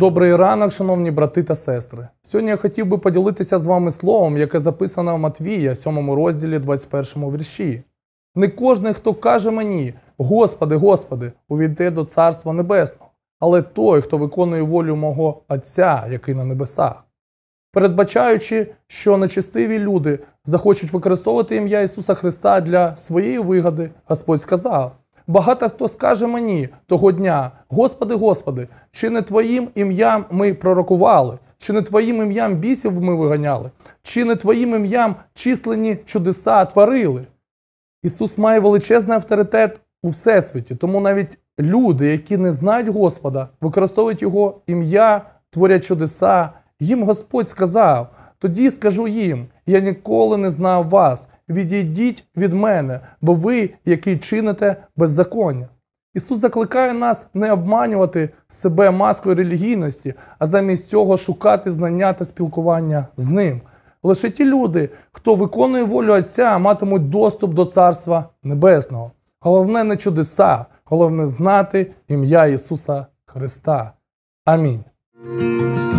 Добрий ранок, шановні брати та сестри. Сьогодні я хотів би поділитися з вами словом, яке записано в Матвія, 7 розділі, 21 вірші. «Не кожний, хто каже мені, Господи, Господи, увійде до Царства Небесного, але той, хто виконує волю мого Отця, який на небесах». Передбачаючи, що нечестиві люди захочуть використовувати ім'я Ісуса Христа для своєї вигоди, Господь сказав: «Багато хто скаже мені того дня: Господи, Господи, чи не Твоїм ім'ям ми пророкували? Чи не Твоїм ім'ям бісів ми виганяли? Чи не Твоїм ім'ям численні чудеса творили?» Ісус має величезний авторитет у Всесвіті, тому навіть люди, які не знають Господа, використовують Його ім'я, творять чудеса. Їм Господь сказав: «Тоді скажу їм: я ніколи не знав вас, відійдіть від мене, бо ви, які чините беззаконня». Ісус закликає нас не обманювати себе маскою релігійності, а замість цього шукати знання та спілкування з Ним. Лише ті люди, хто виконує волю Отця, матимуть доступ до Царства Небесного. Головне не чудеса, головне знати ім'я Ісуса Христа. Амінь.